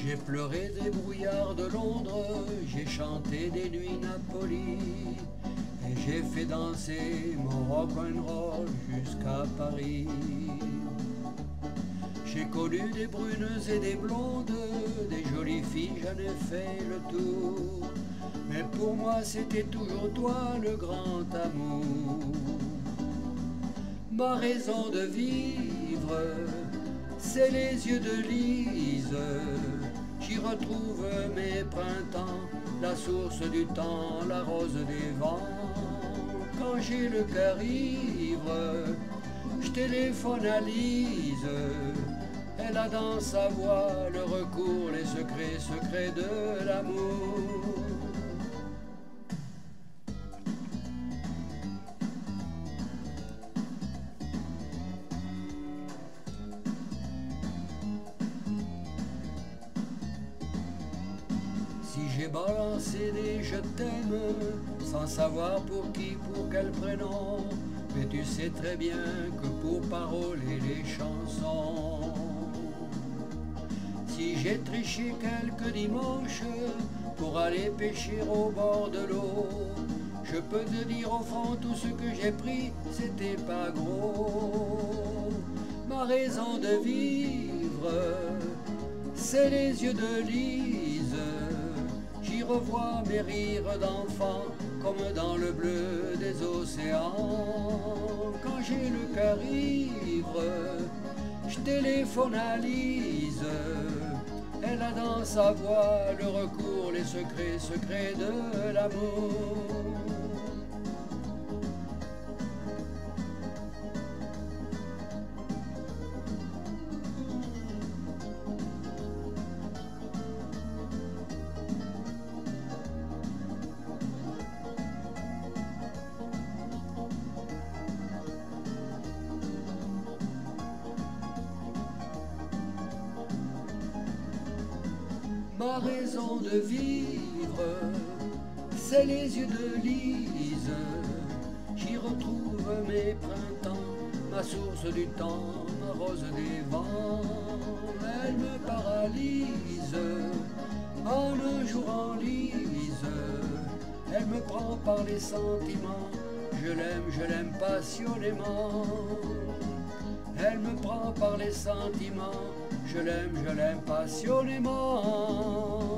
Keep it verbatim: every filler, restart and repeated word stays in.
J'ai pleuré des brouillards de Londres, j'ai chanté des nuits Napoli, et j'ai fait danser mon rock'n'roll jusqu'à Paris. J'ai connu des brunes et des blondes, des jolies filles, j'en ai fait le tour, mais pour moi c'était toujours toi le grand amour. Ma raison de vivre, c'est les yeux de Lise. J'y retrouve mes printemps, la source du temps, la rose des vents. Quand j'ai le cœur ivre, je téléphone à Lise. Elle a dans sa voix le recours, les secrets, secrets de l'amour. Si j'ai balancé des je t'aime, sans savoir pour qui, pour quel prénom, mais tu sais très bien que pour paroler les chansons. Si j'ai triché quelques dimanches pour aller pêcher au bord de l'eau, je peux te dire au fond tout ce que j'ai pris, c'était pas gros. Ma raison de vivre, c'est les yeux de Lise. J'y revois mes rires d'enfant comme dans le bleu des océans. Quand j'ai le cœur ivre, je téléphone à Lise. Elle a dans sa voix le recours, les secrets, secrets de l'amour. Ma raison de vivre, c'est les yeux de Lise. J'y retrouve mes printemps, ma source du temps, ma rose des vents. Elle me paralyse en un jour en lise. Elle me prend par les sentiments, je l'aime, je l'aime passionnément. Elle me prend par les sentiments, je l'aime, je l'aime passionnément.